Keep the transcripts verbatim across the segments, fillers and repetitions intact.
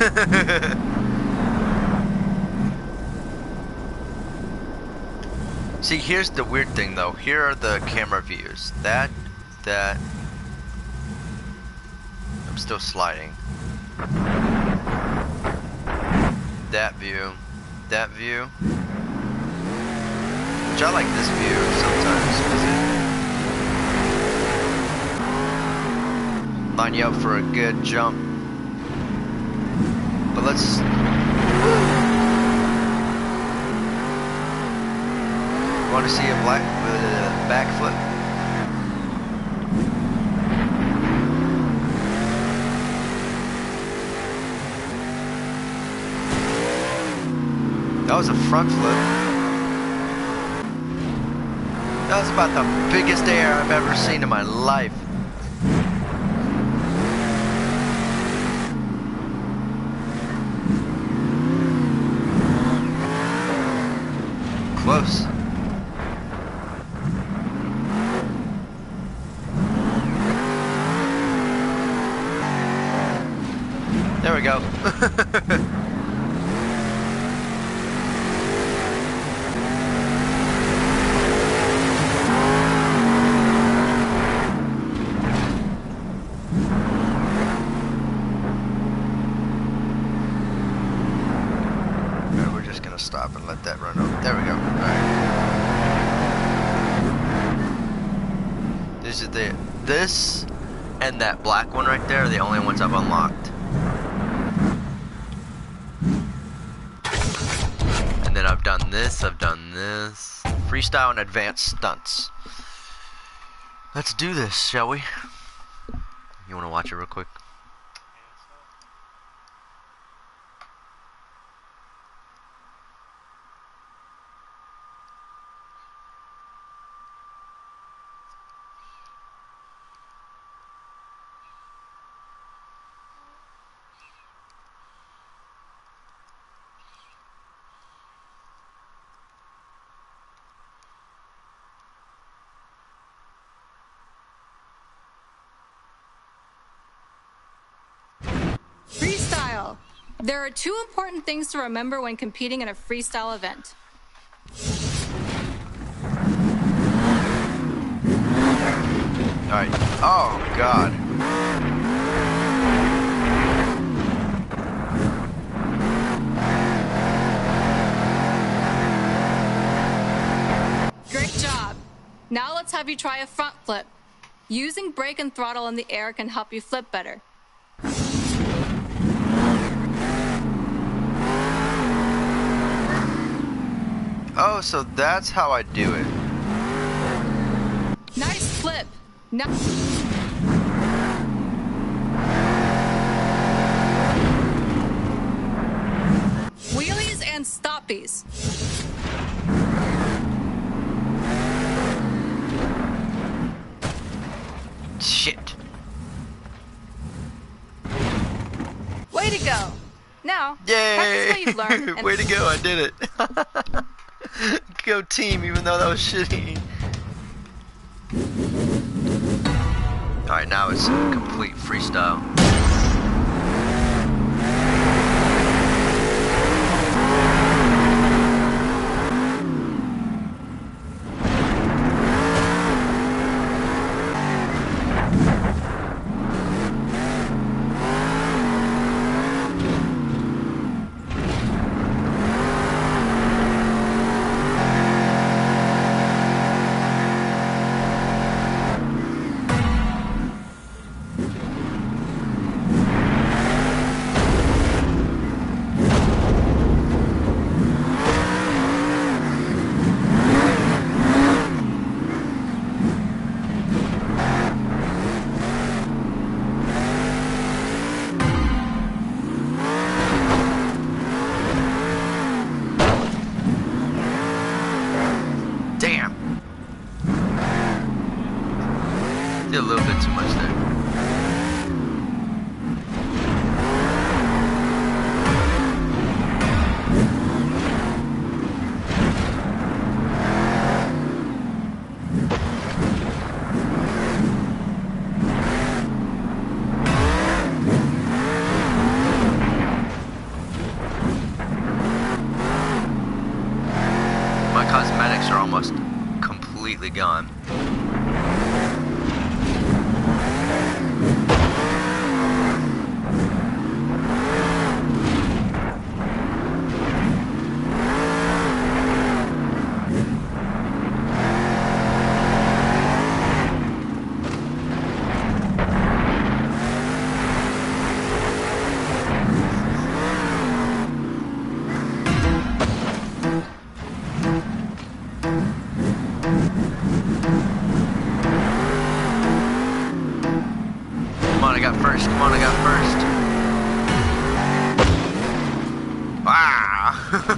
See, here's the weird thing though. Here are the camera views. That, that. I'm still sliding. That view. That view. Which I like this view sometimes because it line you up for a good jump. But let's. Want to see a black uh, backflip? That was a front flip. That was about the biggest air I've ever seen in my life. Close. There we go. We're just gonna stop and let that run over. There we go. All right. This is the this and that black one right there are the only ones I've unlocked. And then I've done this, I've done this. Freestyle and advanced stunts. Let's do this, shall we? You wanna watch it real quick? Freestyle. There are two important things to remember when competing in a freestyle event. Alright. Oh, God. Great job. Now let's have you try a front flip. Using brake and throttle in the air can help you flip better. Oh, so that's how I do it. Nice flip. No Wheelies and stoppies. Shit. Way to go. Now, Yay! practice what you've learned and Way to go, I did it. Go team, even though that was shitty. Alright, now it's complete freestyle. Did a little bit too much there. completely gone. Come on, I got first. Come on, I got first. Ah!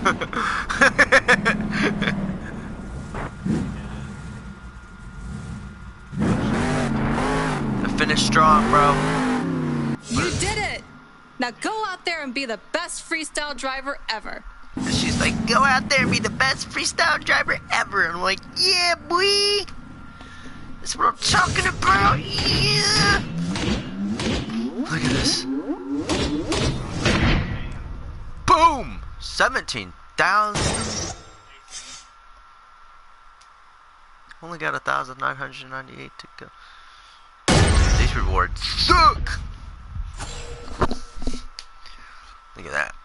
I finished strong, bro. You did it! Now go out there and be the best freestyle driver ever. She's like, go out there and be the best freestyle driver ever. And I'm like, yeah, boy. That's what I'm talking about. Yeah. Look at this. Boom! seventeen thousand. Only got one thousand nine hundred ninety-eight to go. These rewards suck! Look at that.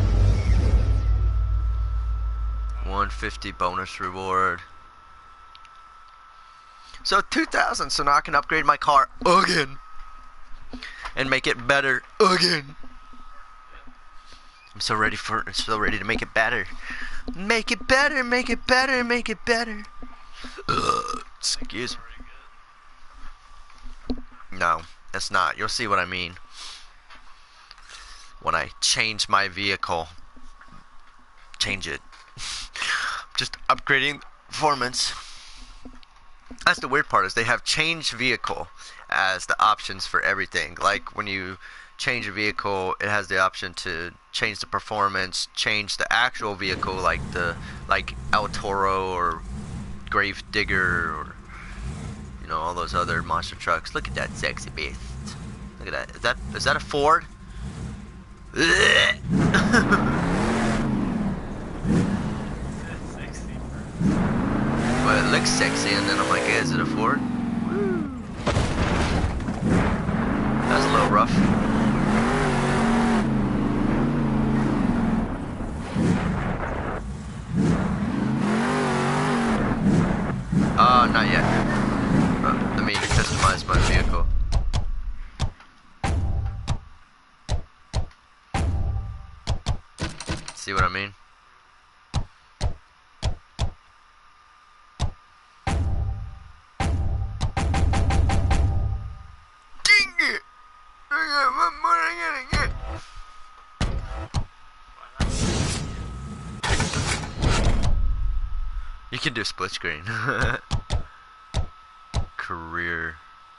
one fifty bonus reward. So two thousand, so now I can upgrade my car again. And make it better again. I'm so ready for it, so ready to make it better. Make it better, make it better, make it better. Ugh, excuse me. No, it's not. You'll see what I mean when I change my vehicle. Change it. Just upgrading performance. That's the weird part, is they have change vehicle as the options for everything. Like when you change a vehicle, it has the option to change the performance, change the actual vehicle, like the like El Toro or Grave Digger, or you know, all those other monster trucks. Look at that sexy beast. Look at that. Is that is that a Ford? Well, it looks sexy, and then I'm like, hey, is it a Ford? Woo. That's a little rough. Uh, not yet. Uh, let me customize my vehicle. See what I mean? You can do split screen. Career.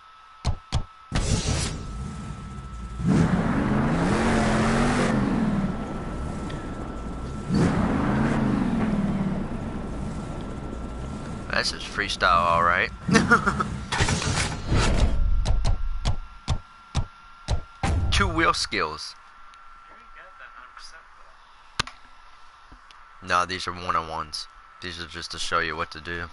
This is freestyle, alright. Two wheel skills. No, these are one-on-ones. These are just to show you what to do.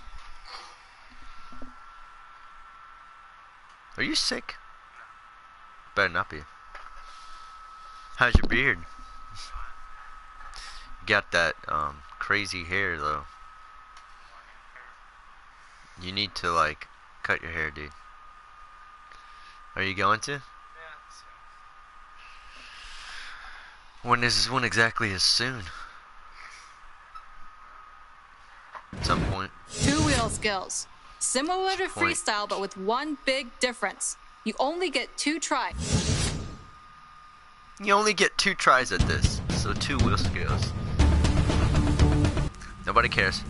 Are you sick? Better not be. How's your beard? Got that um, crazy hair though. You need to like cut your hair, dude. Are you going to? When is when exactly is soon? At some point. Two wheel skills. Similar to freestyle, but with one big difference. You only get two tries. You only get two tries at this. So two wheel skills. Nobody cares.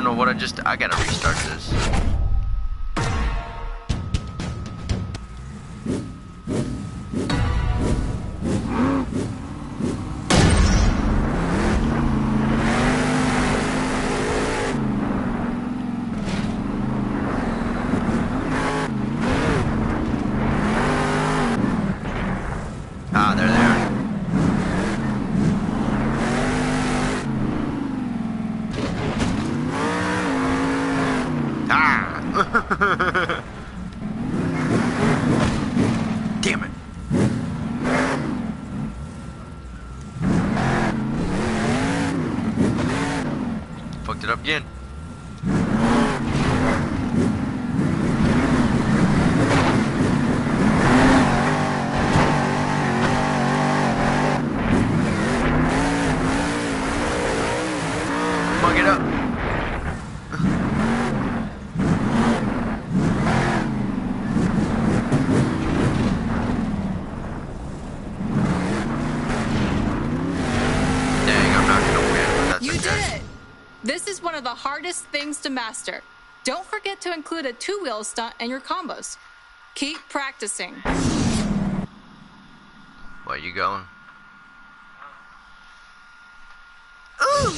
know what I just... I gotta restart this. Ah, there they are. Ah! Damn it. Fucked it up again. Fuck it up. This is one of the hardest things to master. Don't forget to include a two-wheel stunt in your combos. Keep practicing. Where you going? Ooh!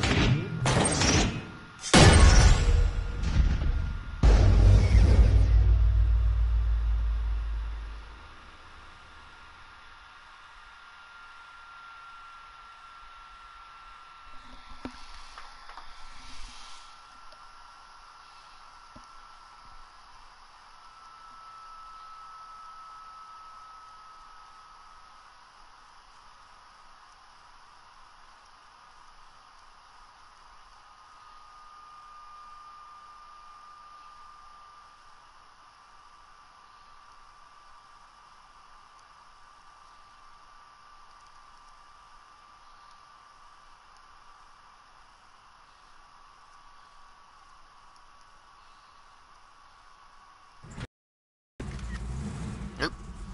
Nope.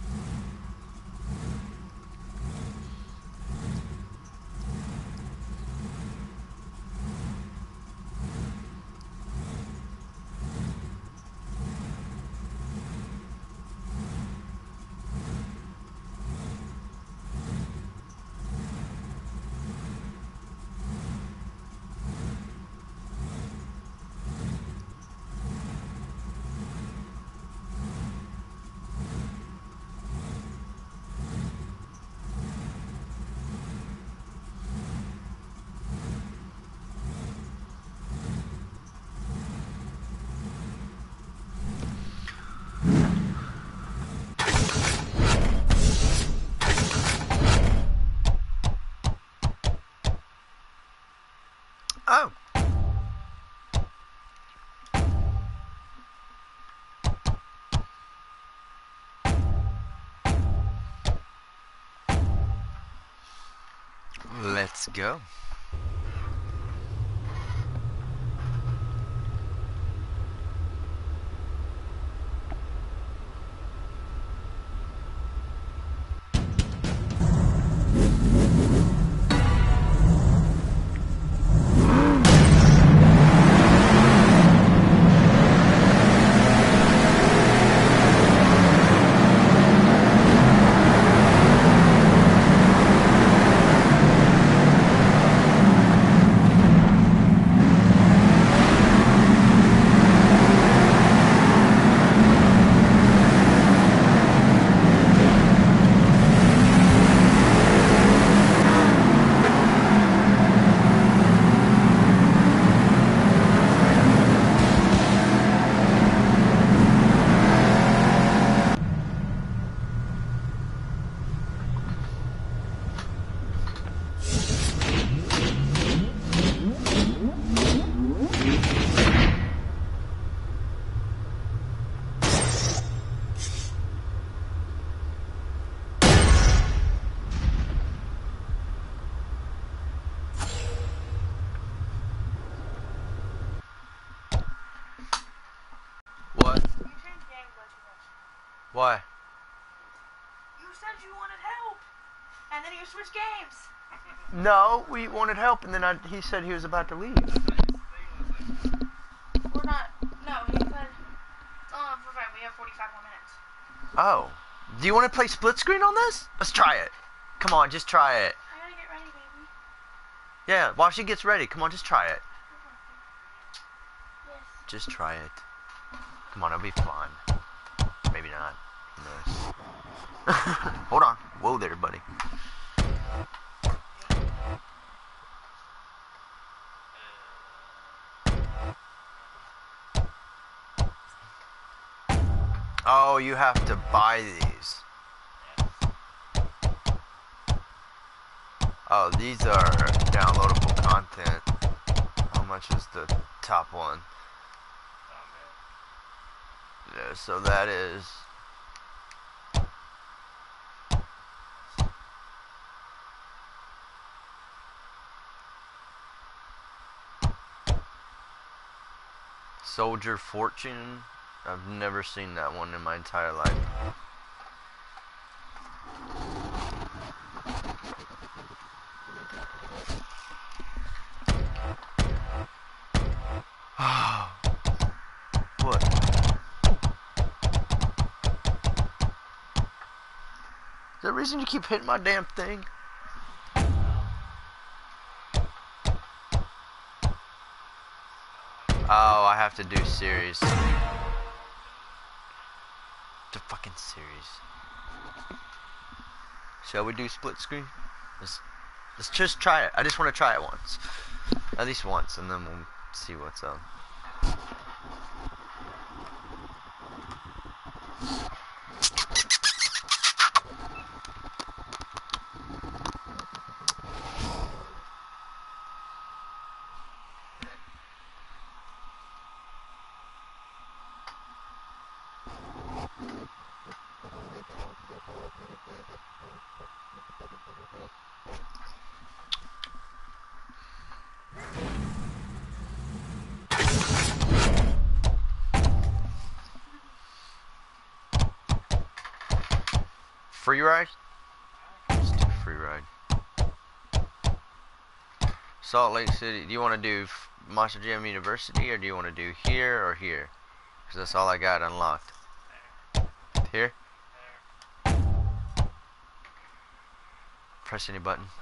Oh. Let's go. What? Why? You said you wanted help, and then you switched games. No, we wanted help, and then I, he said he was about to leave. Oh. Do you want to play split screen on this? Let's try it. Come on, just try it. I gotta get ready, baby. Yeah, while she gets ready, come on, just try it. Yes. Just try it. Come on, it'll be fun. Maybe not. Who knows? Hold on. Whoa there, buddy. Oh, you have to buy these. Oh, these are downloadable content. How much is the top one? Yeah, so that is Soldier Fortune. I've never seen that one in my entire life. What? Is there a reason you keep hitting my damn thing? Oh, I have to do series. The fucking series. Shall we do split screen? Let's, let's just try it. I just want to try it once. At least once, and then we'll see what's up. Free ride? Let's do free ride. Salt Lake City. Do you want to do Monster Jam University, or do you want to do here or here? Because that's all I got unlocked. Here? Press any button.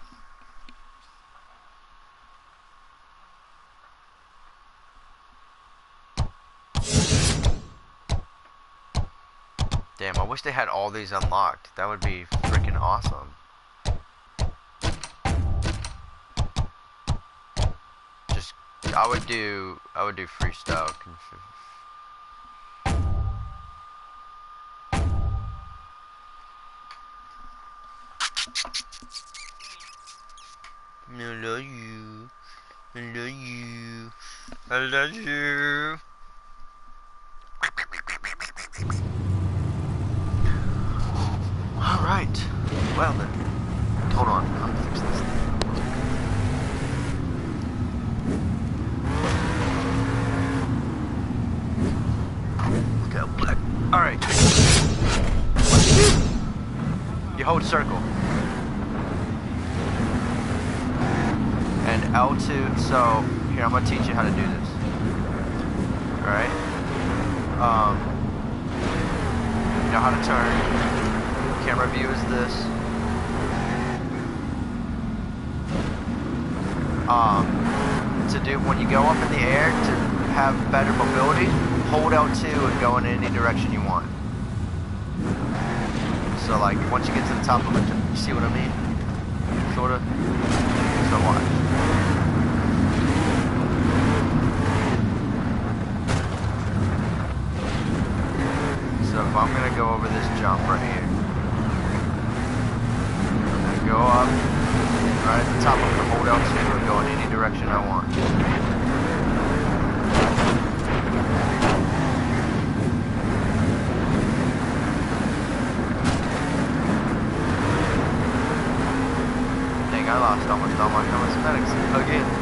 Damn, I wish they had all these unlocked. That would be freaking awesome. Just, I would do, I would do freestyle. I love you. I love you. I love you. Alright. Well then. Hold on. I'll fix this thing. Look how black. Alright. What do you do? You hold circle. And L two. So, here, I'm going to teach you how to do this. Alright? Um, you know how to turn. Camera view is this. Um, to do when you go up in the air to have better mobility, hold L two and go in any direction you want. So like once you get to the top of it, you see what I mean? Sorta. So watch. So if I'm gonna go over this jump right here. Go up, right at the top, I'm going to hold L two and go in any direction I want. Dang, I lost almost all my cosmetics again.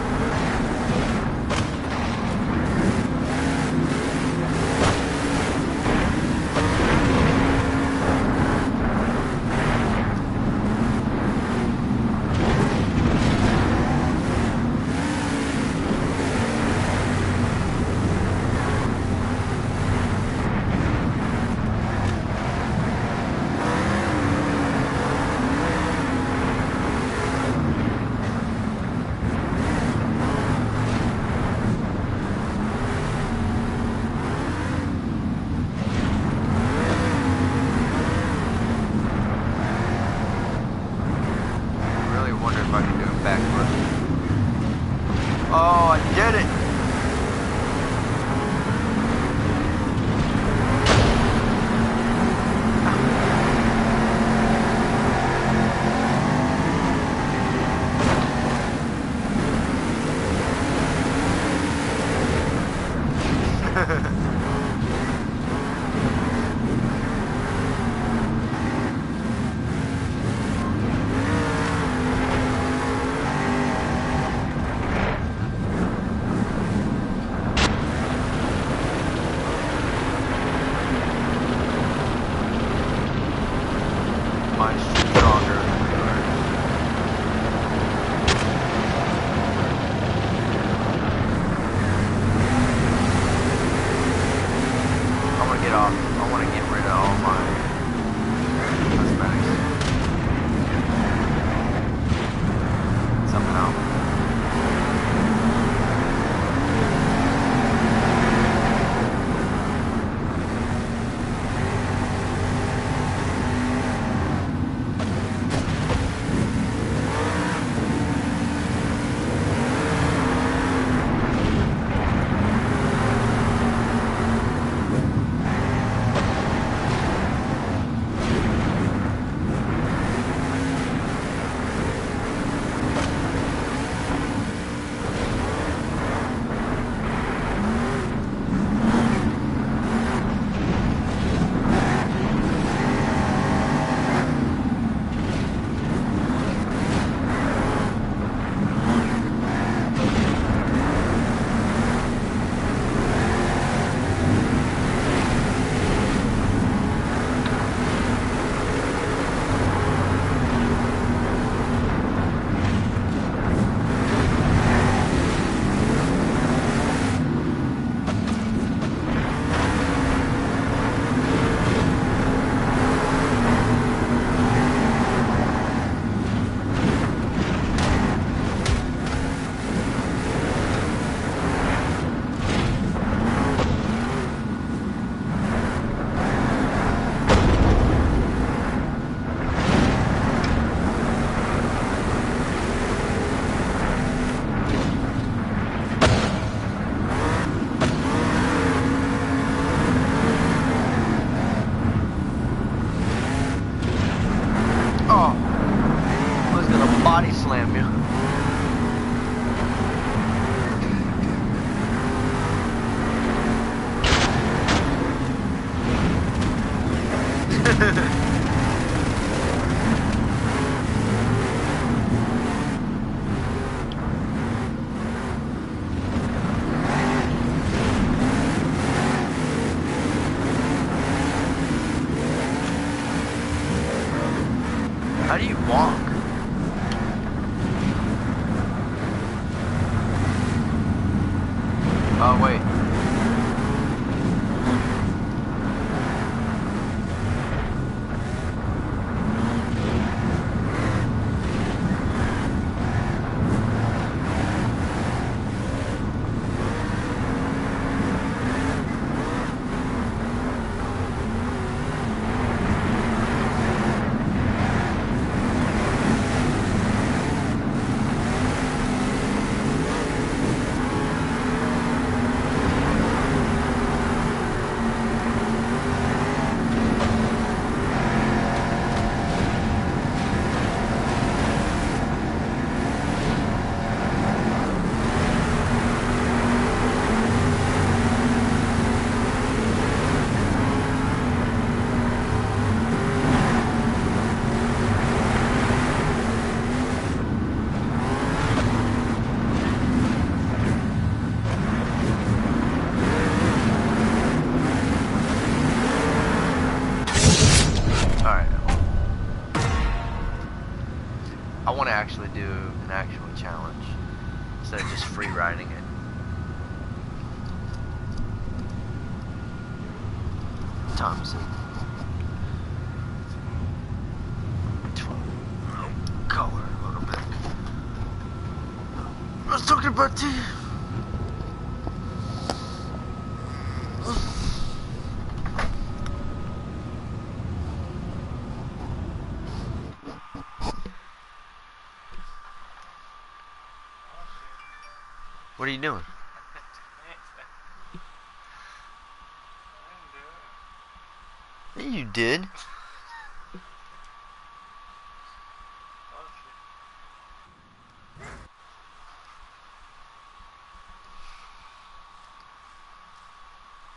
Mine's stronger than yours. I want to get off. I want to get rid of all my cosmetics. Somehow. Body slam you. How do you walk? Oh, wait. I want to actually do an actual challenge instead of just free riding it. What time is it? twelve. Color a little bit. I was talking about tea. What are you doing? Yeah, you did.